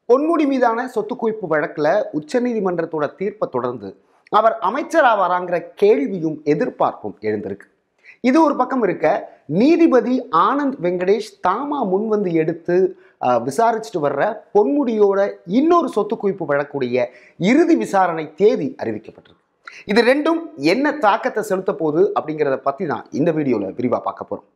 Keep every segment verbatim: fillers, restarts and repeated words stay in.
பொன்முடி மீதான சொத்து குவிப்பு வழக்கில் உச்சநீதிமன்றத்தோட தீர்ப்பை தொடர்ந்து அவர் அமைச்சராவாராங்கிற கேள்வியும் எதிர்பார்ப்பும் எழுந்திருக்கு. இது ஒரு பக்கம் இருக்க, நீதிபதி ஆனந்த் வெங்கடேஷ் தாமா முன் வந்து எடுத்து விசாரிச்சுட்டு வர்ற பொன்முடியோட இன்னொரு சொத்து குவிப்பு வழக்குடைய இறுதி விசாரணை தேதி அறிவிக்கப்பட்டிருக்கு. இது ரெண்டும் என்ன தாக்கத்தை செலுத்த போகுது அப்படிங்கிறத பற்றி தான் இந்த வீடியோவில் விரிவாக பார்க்க போகிறோம்.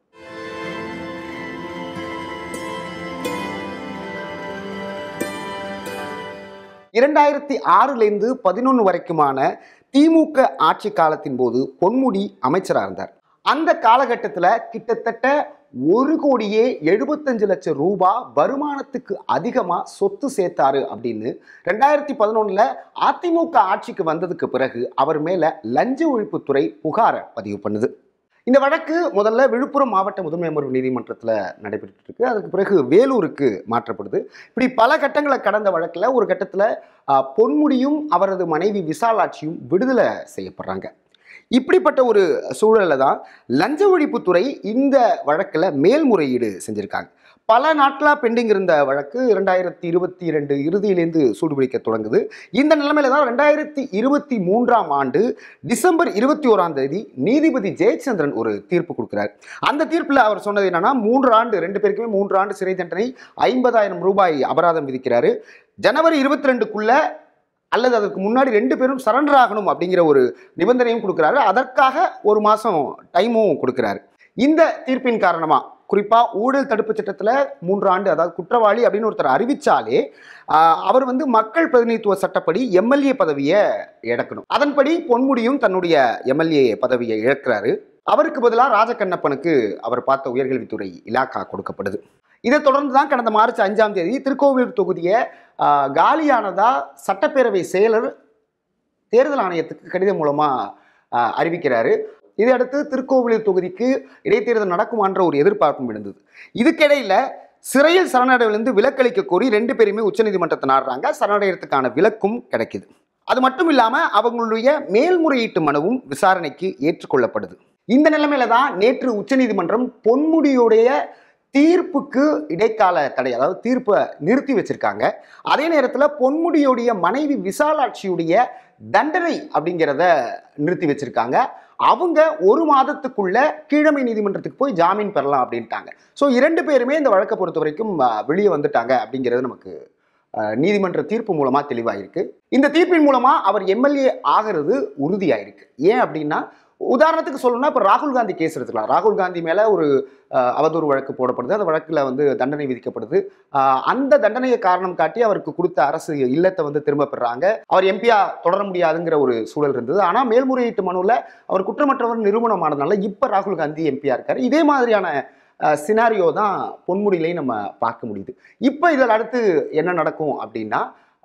இரண்டாயிரத்தி ஆறுலேருந்து பதினொன்று வரைக்குமான திமுக ஆட்சி காலத்தின் போது பொன்முடி அமைச்சராக இருந்தார். அந்த காலகட்டத்தில் கிட்டத்தட்ட ஒரு கோடியே எழுபத்தஞ்சு லட்சம் ரூபாய் வருமானத்துக்கு அதிகமாக சொத்து சேர்த்தாரு அப்படின்னு ரெண்டாயிரத்தி பதினொன்னுல அதிமுக ஆட்சிக்கு வந்ததுக்கு பிறகு அவர் மேலே லஞ்ச ஒழிப்புத்துறை புகாரை பதிவு பண்ணுது. இந்த வழக்கு முதல்ல விழுப்புரம் மாவட்ட முதன்மை அமர்வு நீதிமன்றத்தில் நடைபெற்று இருக்கு. அதுக்கு பிறகு வேலூருக்கு மாற்றப்படுது. இப்படி பல கட்டங்களை கடந்த வழக்கில் ஒரு கட்டத்தில் பொன்முடியும் அவரது மனைவி விசாலாட்சியும் விடுதலை செய்யப்படுறாங்க. இப்படிப்பட்ட ஒரு சூழலில் தான் லஞ்ச ஒழிப்புத்துறை இந்த வழக்கில் மேல்முறையீடு செஞ்சுருக்காங்க. பல நாட்களாக பெண்டிங் இருந்த வழக்கு இரண்டாயிரத்தி இருபத்தி இரண்டு இறுதியிலேருந்து சூடுபிடிக்க தொடங்குது. இந்த நிலைமையில தான் ரெண்டாயிரத்தி இருபத்தி மூன்றாம் ஆண்டு டிசம்பர் இருபத்தி ஓராம் தேதி நீதிபதி ஜெயச்சந்திரன் ஒரு தீர்ப்பு கொடுக்குறார். அந்த தீர்ப்பில் அவர் சொன்னது என்னன்னா, மூன்று ஆண்டு ரெண்டு பேருக்குமே மூன்று ஆண்டு சிறை தண்டனை, ஐம்பதாயிரம் ரூபாய் அபராதம் விதிக்கிறாரு. ஜனவரி இருபத்தி ரெண்டுக்குள்ள அல்லது அதுக்கு முன்னாடி ரெண்டு பேரும் சரண்டர் ஆகணும் அப்படிங்கிற ஒரு நிபந்தனையும் கொடுக்குறாரு. அதற்காக ஒரு மாதம் டைமும் கொடுக்குறாரு. இந்த தீர்ப்பின் காரணமாக குறிப்பாக ஊழல் தடுப்பு சட்டத்தில் மூன்று ஆண்டு, அதாவது குற்றவாளி அப்படின்னு ஒருத்தர் அறிவிச்சாலே அவர் வந்து மக்கள் பிரதிநிதித்துவ சட்டப்படி எம்எல்ஏ பதவியை இழக்கணும். அதன்படி பொன்முடியும் தன்னுடைய எம்எல்ஏ பதவியை இழக்கிறாரு. அவருக்கு பதிலாக ராஜகண்ணப்பனுக்கு அவர் பார்த்த உயர்கல்வித்துறை இலாக்கா கொடுக்கப்படுது. இதை தொடர்ந்து தான் கடந்த மார்ச் அஞ்சாம் தேதி திருக்கோவிலூர் தொகுதியை காலியானதா சட்டப்பேரவை செயலர் தேர்தல் ஆணையத்துக்கு கடிதம் மூலமாக அறிவிக்கிறாரு. இதையடுத்து திருக்கோவிலூர் தொகுதிக்கு இடைத்தேர்தல் நடக்குமான்ற ஒரு எதிர்பார்ப்பும் இருந்தது. இதுக்கிடையில் சிறையில் சரணடைவிலிருந்து விலக்களிக்க கோரி ரெண்டு பேருமே உச்சநீதிமன்றத்தை நாடுறாங்க. சரணடைகிறதுக்கான விலக்கும் கிடைக்குது. அது மட்டும் இல்லாமல் அவங்களுடைய மேல்முறையீட்டு மனுவும் விசாரணைக்கு ஏற்றுக்கொள்ளப்படுது. இந்த நிலைமையில தான் நேற்று உச்சநீதிமன்றம் பொன்முடியுடைய தீர்ப்புக்கு இடைக்கால தடை, அதாவது தீர்ப்பை நிறுத்தி வச்சிருக்காங்க. அதே நேரத்தில் பொன்முடியுடைய மனைவி விசாலாட்சியுடைய தண்டனை அப்படிங்கிறத நிறுத்தி வச்சிருக்காங்க. அவங்க ஒரு மாதத்துக்குள்ள கீழமை நீதிமன்றத்துக்கு போய் ஜாமீன் பெறலாம் அப்படின்ட்டாங்க. ஸோ இரண்டு பேருமே இந்த வழக்கை பொறுத்த வரைக்கும் வெளியே வந்துட்டாங்க அப்படிங்கிறது நமக்கு நீதிமன்ற தீர்ப்பு மூலமா தெளிவாயிருக்கு. இந்த தீர்ப்பின் மூலமா அவர் எம்எல்ஏ ஆகிறது உறுதியாயிருக்கு. ஏன் அப்படின்னா, உதாரணத்துக்கு சொல்லணும்னா இப்போ ராகுல் காந்தி கேஸ் எடுத்துக்கலாம். ராகுல் காந்தி மேலே ஒரு அவதூறு வழக்கு போடப்படுது. அந்த வழக்கில் வந்து தண்டனை விதிக்கப்படுது. அந்த தண்டனையை காரணம் காட்டி அவருக்கு கொடுத்த அரசு இல்லத்தை வந்து திரும்ப பெறாங்க. அவர் எம்பியா தொடர முடியாதுங்கிற ஒரு சூழல் இருந்தது. ஆனால் மேல்முறையீட்டு மனுவில் அவர் குற்றமற்றவர் நிரூபணமானதுனால இப்போ ராகுல் காந்தி எம்பியா இருக்காரு. இதே மாதிரியான சினாரியோ தான் பொன்முடியிலையும் நம்ம பார்க்க முடியுது. இப்போ இதில் அடுத்து என்ன நடக்கும் அப்படின்னா,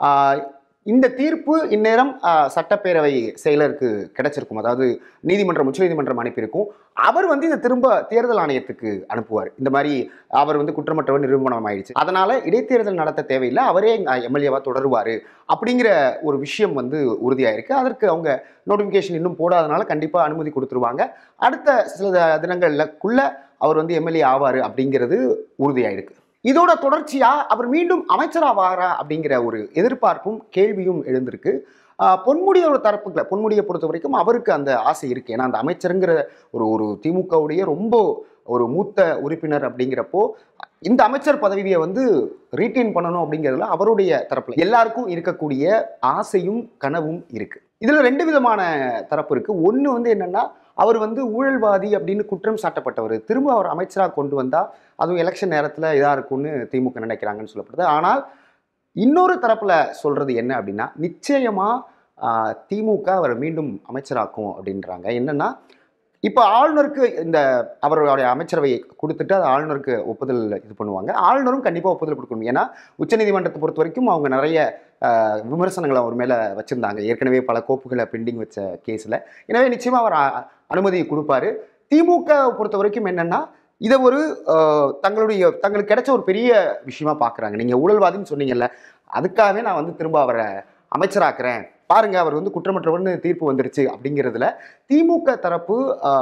இந்த தீர்ப்பு இந்நேரம் சட்டப்பேரவை செயலருக்கு கிடைச்சிருக்கும். அதாவது நீதிமன்றம் உச்சநீதிமன்றம் அனுப்பியிருக்கும். அவர் வந்து இதை திரும்ப தேர்தல் ஆணையத்துக்கு அனுப்புவார். இந்த மாதிரி அவர் வந்து குற்றமற்றவர் நிரூபணம் ஆயிடுச்சு, அதனால இடைத்தேர்தல் நடத்த தேவையில்லை, அவரே எம்எல்ஏவா தொடருவார் அப்படிங்கிற ஒரு விஷயம் வந்து உறுதியாயிருக்கு. அதற்கு அவங்க நோட்டிஃபிகேஷன் இன்னும் போடாதனால கண்டிப்பாக அனுமதி கொடுத்துருவாங்க. அடுத்த சில தினங்களுக்குள்ள அவர் வந்து எம்எல்ஏ ஆவார் அப்படிங்கிறது உறுதியாயிருக்கு. இதோட தொடர்ச்சியா அவர் மீண்டும் அமைச்சராவாரா அப்படிங்கிற ஒரு எதிர்பார்ப்பும் கேள்வியும் எழுந்திருக்கு. பொன்முடியோட தரப்புகளை பொன்முடியை பொறுத்த வரைக்கும் அவருக்கு அந்த ஆசை இருக்கு. ஏன்னா அந்த அமைச்சருங்கிற ஒரு ஒரு திமுகவுடைய ரொம்ப ஒரு மூத்த உறுப்பினர் அப்படிங்கிறப்போ இந்த அமைச்சர் பதவியை வந்து ரீட்டைன் பண்ணணும் அப்படிங்கிறதுல அவருடைய தரப்புல எல்லாருக்கும் இருக்கக்கூடிய ஆசையும் கனவும் இருக்கு. இதுல ரெண்டு விதமான தரப்பு இருக்கு. ஒன்று வந்து என்னன்னா, அவர் வந்து ஊழல்வாதி அப்படின்னு குற்றம் சாட்டப்பட்டவர், திரும்ப அவர் அமைச்சராக கொண்டு வந்தால் அதுவும் எலெக்ஷன் நேரத்தில் இதாக இருக்கும்னு திமுக நினைக்கிறாங்கன்னு சொல்லப்படுது. ஆனால் இன்னொரு தரப்பில் சொல்கிறது என்ன அப்படின்னா, நிச்சயமாக திமுக அவர் மீண்டும் அமைச்சராக்கும் அப்படின்றாங்க. என்னென்னா, இப்போ ஆளுநருக்கு இந்த அவருடைய அமைச்சரவையை கொடுத்துட்டு அது ஆளுநருக்கு ஒப்புதல் இது பண்ணுவாங்க. ஆளுநரும் கண்டிப்பாக ஒப்புதல் கொடுக்கணும். ஏன்னா உச்சநீதிமன்றத்தை பொறுத்த வரைக்கும் அவங்க நிறைய விமர்சனங்களை அவர் மேலே வச்சுருந்தாங்க. ஏற்கனவே பல கோப்புகளை பெண்டிங் வச்ச கேஸில். எனவே நிச்சயமாக அவர் அனுமதியை கொடுப்பாரு. திமுக பொறுத்த வரைக்கும் என்னென்னா, இதை ஒரு தங்களுடைய தங்களுக்கு கிடைச்ச ஒரு பெரிய விஷயமா பார்க்குறாங்க. நீங்கள் ஊழல்வாதின்னு சொன்னீங்கல்ல, அதுக்காகவே நான் வந்து திரும்ப அவரை அமைச்சராக்குறேன், பாருங்க அவர் வந்து குற்றமற்றவர்னு தீர்ப்பு வந்துருச்சு அப்படிங்கிறதுல திமுக தரப்பு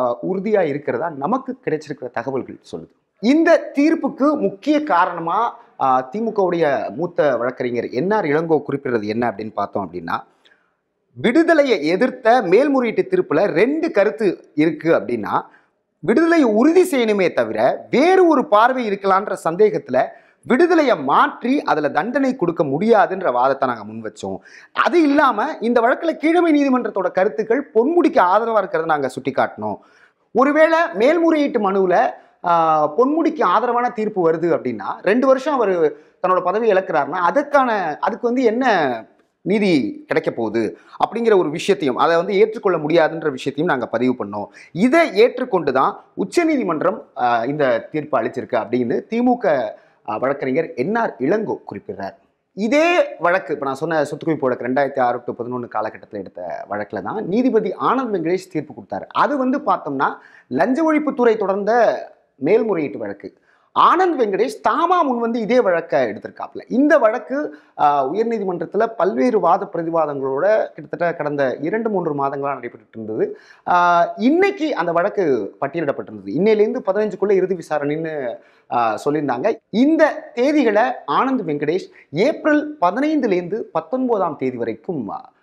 உறுதியாக இருக்கிறதா நமக்கு கிடைச்சிருக்கிற தகவல்கள் சொல்லுது. இந்த தீர்ப்புக்கு முக்கிய காரணமாக திமுகவுடைய மூத்த வழக்கறிஞர் என்ஆர் இளங்கோ குறிப்பிடுறது என்ன அப்படின்னு பார்த்தோம் அப்படின்னா, விடுதலையை எதிர்த்த மேல்முறையீட்டு தீர்ப்புல ரெண்டு கருத்து இருக்கு அப்படின்னா, விடுதலையை உறுதி செய்யணுமே தவிர வேறு ஒரு பார்வை இருக்கலான்ற சந்தேகத்துல விடுதலையை மாற்றி அதில் தண்டனை கொடுக்க முடியாதுன்ற வாதத்தை நாங்கள் முன் வச்சோம். அது இல்லாமல் இந்த வழக்கில் கீழமை நீதிமன்றத்தோட கருத்துக்கள் பொன்முடிக்கு ஆதரவாக இருக்கிறத நாங்கள் சுட்டி காட்டினோம். ஒருவேளை மேல்முறையீட்டு மனுவில் பொன்முடிக்கு ஆதரவான தீர்ப்பு வருது அப்படின்னா, ரெண்டு வருஷம் அவர் தன்னோட பதவி இழக்கிறாருன்னா அதுக்கான அதுக்கு வந்து என்ன நீதி கிடைக்க போகுது அப்படிங்கிற ஒரு விஷயத்தையும், அதை வந்து ஏற்றுக்கொள்ள முடியாதுன்ற விஷயத்தையும் நாங்கள் பதிவு பண்ணோம். இதை ஏற்றுக்கொண்டு தான் உச்சநீதிமன்றம் இந்த தீர்ப்பு அளிச்சிருக்கு அப்படின்னு திமுக வழக்கறிஞர் என்ஆர் இளங்கோ குறிப்பிடுறார். இதே வழக்கு இப்போ நான் சொன்ன சொத்து குவிப்பு வழக்கு ரெண்டாயிரத்தி ஆறு டு பதினொன்று காலகட்டத்தில் எடுத்த வழக்கில் தான் நீதிபதி ஆனந்த் வெங்கடேஷ் தீர்ப்பு கொடுத்தாரு. அது வந்து பார்த்தோம்னா லஞ்ச ஒழிப்புத்துறை தொடர்ந்த மேல்முறையீட்டு வழக்கு. ஆனந்த் வெங்கடேஷ் தாமா முன் வந்து இதே வழக்கை எடுத்திருக்காப்புல. இந்த வழக்கு உயர்நீதிமன்றத்தில் பல்வேறு வாத பிரதிவாதங்களோட கிட்டத்தட்ட கடந்த இரண்டு மூன்று மாதங்களாக நடைபெற்று இருந்தது. இன்னைக்கு அந்த வழக்கு பட்டியலிடப்பட்டிருந்தது. இன்னையிலேருந்து பதினஞ்சுக்குள்ள இறுதி விசாரணைன்னு சொல்லியிருந்தாங்க. இந்த தேதிகளை ஆனந்த் வெங்கடேஷ் ஏப்ரல் பதினைந்துலேருந்து பத்தொன்பதாம் தேதி வரைக்கும்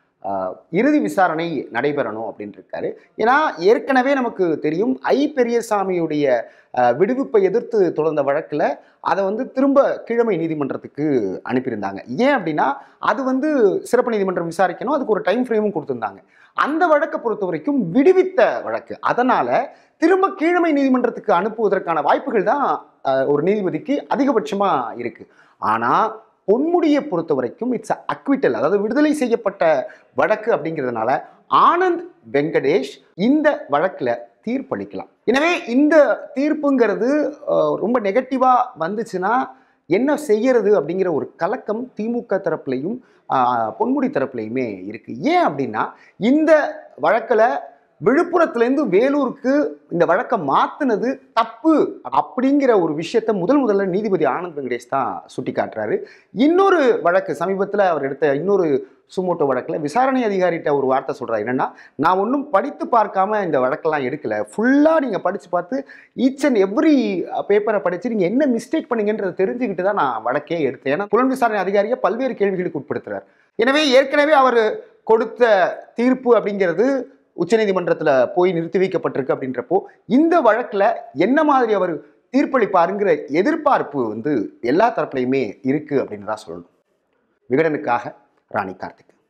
இறுதி விசாரணை நடைபெறணும் அப்படின்னு இருக்காரு. ஏன்னா ஏற்கனவே நமக்கு தெரியும், ஐ பெரியசாமியுடைய விடுவிப்பை எதிர்த்து தொடர்ந்த வழக்கில் அதை வந்து திரும்ப கீழமை நீதிமன்றத்துக்கு அனுப்பியிருந்தாங்க. ஏன் அப்படின்னா அது வந்து சிறப்பு நீதிமன்றம் விசாரிக்கணும், அதுக்கு ஒரு டைம் ஃப்ரேமும் கொடுத்துருந்தாங்க. அந்த வழக்கை பொறுத்த வரைக்கும் விடுவித்த வழக்கு, அதனால திரும்ப கீழமை நீதிமன்றத்துக்கு அனுப்புவதற்கான வாய்ப்புகள் தான் ஒரு நீதிபதிக்கு அதிகபட்சமாக இருக்கு. ஆனால் பொன்முடியை பொறுத்த வரைக்கும் இட்ஸ் அக்விட்டல், அதாவது விடுதலை செய்யப்பட்ட வழக்கு அப்படிங்கிறதுனால ஆனந்த் வெங்கடேஷ் இந்த வழக்கில் தீர்ப்பளிக்கலாம். எனவே இந்த தீர்ப்புங்கிறது ரொம்ப நெகட்டிவா வந்துச்சுன்னா என்ன செய்யறது அப்படிங்கிற ஒரு கலக்கம் திமுக தரப்புலையும் பொன்முடி தரப்புலையுமே இருக்கு. ஏன் அப்படின்னா இந்த வழக்கில் விழுப்புரத்துலேருந்து வேலூருக்கு இந்த வழக்கை மாற்றினது தப்பு அப்படிங்கிற ஒரு விஷயத்தை முதல் முதல்ல நீதிபதி ஆனந்த் வெங்கடேஷ் தான் சுட்டி காட்டுறாரு. இன்னொரு வழக்கு சமீபத்தில் அவர் எடுத்த இன்னொரு சுமோட்டோ வழக்கில் விசாரணை அதிகாரிகிட்ட ஒரு வார்த்தை சொல்கிறார். என்னென்னா, நான் ஒன்றும் படித்து பார்க்காம இந்த வழக்கெல்லாம் எடுக்கலை, ஃபுல்லாக நீங்கள் படித்து பார்த்து ஈச் அண்ட் எவ்ரி பேப்பரை படித்து நீங்கள் என்ன மிஸ்டேக் பண்ணீங்கன்றதை தெரிஞ்சுக்கிட்டு தான் நான் வழக்கே எடுத்தேன். ஏன்னா புலன் விசாரணை அதிகாரியை பல்வேறு கேள்விகளுக்கு உட்படுத்துறார். எனவே ஏற்கனவே அவர் கொடுத்த தீர்ப்பு அப்படிங்கிறது உச்சநீதிமன்றத்தில் போய் நிறுத்தி வைக்கப்பட்டிருக்கு. அப்படின்றப்போ இந்த வழக்கில் என்ன மாதிரி அவர் தீர்ப்பளிப்பாருங்கிற எதிர்பார்ப்பு வந்து எல்லா தரப்புலையுமே இருக்கு அப்படின்னு தான் சொல்லணும். விகடனுக்காக ராணி கார்த்திக்.